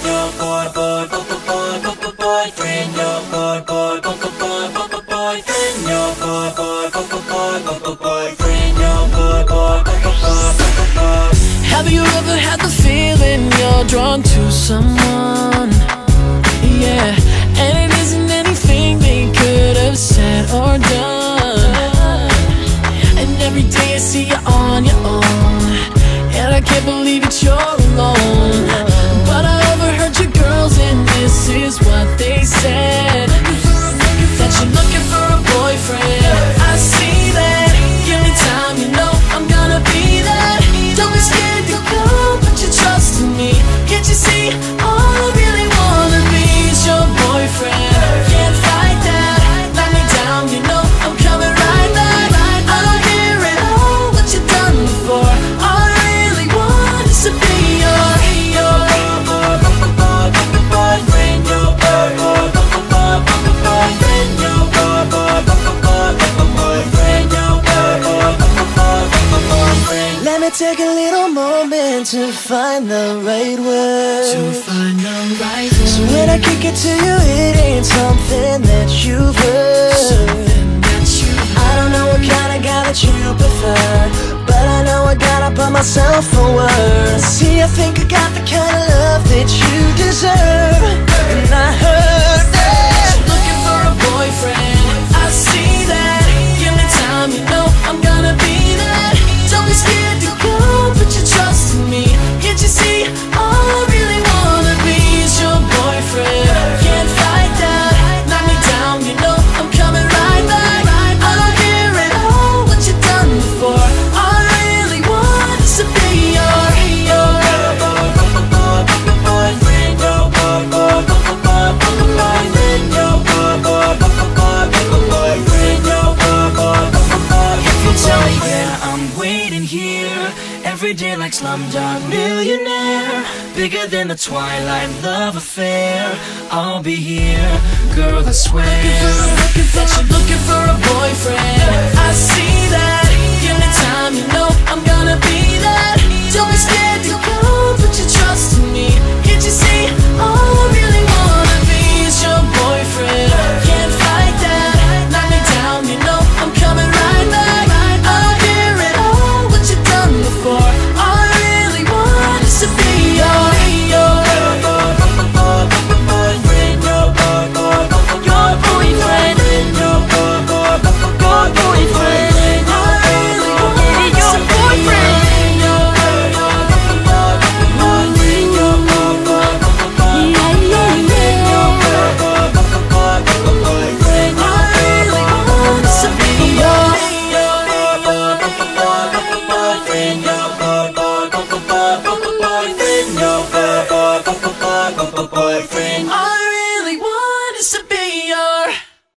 your boyfriend, your boyfriend, your boyfriend, your. Have you ever had the feeling you're drawn to someone? Yeah, and it isn't anything they could have said or done. And every day I see you on your own, and I can't believe that you're alone. But I overheard your girls, and this is what they said: that you're looking for a boyfriend. I see that. Give me time, you know I'm gonna be there. Don't be scared to go, put your trust in me. Can't you see, all I really wanna be is your boyfriend. Can't fight that, knock me down, you know I'm coming right back. I don't hear it all, what you done before. All I really want is to be your boyfriend, your boyfriend, your boyfriend. Let me take a little moment to find the right word. So when I kick it to you, it ain't something that you've heard. I don't know what kind of guy that you prefer, but I know I gotta put myself forward. See, I think I got the kind of love that you deserve. And I heard that you're looking for a boyfriend. I see that. Give me time, you know I'm gonna be there. Don't be scared to go, put your trust in me. Can't you see, all I really wanna be is your boyfriend. Can't fight that, knock me down, you know I'm coming right back. I don't hear it all, what you done before. All I really want is to be your boyfriend, your boyfriend, your. If you tell me where I'm waiting here, every day like Slumdog Millionaire, bigger than the Twilight love affair. I'll be here, girl, I swear. That you're looking for a boyfriend. I see that. Give me time, you know I'm gonna be there. Don't be scared to go, put your trust